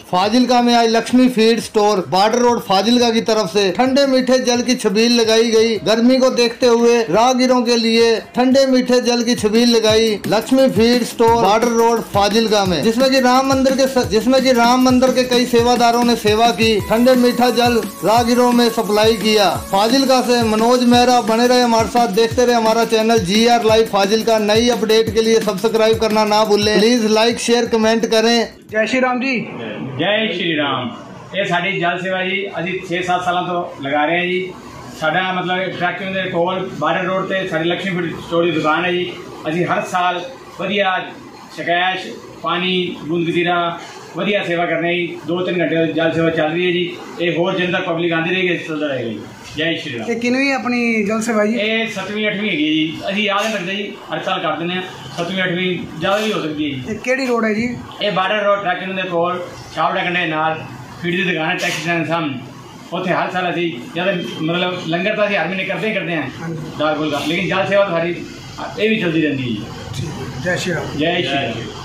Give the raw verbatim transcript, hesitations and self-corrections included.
फाजिलका में आज Lakshmi feed store border road Fazilka की तरफ से ठंडे मीठे जल की छबील लगाई गई। गर्मी को देखते हुए राहगीरों के लिए ठंडे मीठे जल की छबील लगाई Lakshmi feed store border road Fazilka में, जिसमें कि राम मंदिर के जिसमें कि राम मंदिर के कई सेवादारों ने सेवा की, ठंडे मीठा जल राहगीरों में सप्लाई किया। फाजिलका से मनोज मेहरा बने रहे हमारे साथ, देखते रहे हमारा channel G R live Fazilka. नई अपडेट के लिए सब्सक्राइब करना ना भूलें। प्लीज लाइक शेयर कमेंट करें। जय श्री राम जी। जय श्री राम। ये साड़ी जल सेवा जी अभी छे सात सालों तो लगा रहे हैं जी। साडा मतलब ट्रैकिंग के कोल बारह रोड से साड़ी लक्ष्मी फीड स्टोर की दुकान है जी। अभी हर साल वधिया शकैश पानी बूंद गतीरा वधिया सेवा करने जी। दो तीन घंटे जल सेवा चल रही है जी। ये होर जिन तक पब्लिक आती रहेगी चलता रहेगा जी। जय श्री राम। किनवी अपनी जल सेवा जी? ये सतवीं अठवीं है जी। अभी याद नहीं रखते जी, हर साल कर दें। सतवीं अठवीं ज़्यादा भी हो सकती है जी। केड़ी रोड है जी? ये बारह रोड ट्रैकिंग के कोल छावड़ा कंडे नाल फीड की दुकान है टैक्सी स्टैंड सामने। उत्थे हर साल अभी ज़्यादा मतलब लंगर तो अभी हर महीने करते ही करते हैं दाल गुल का, लेकिन जल सेवा तो सारी ये भी चलती रहती है जी। जय श्री राम। जय श्री राम।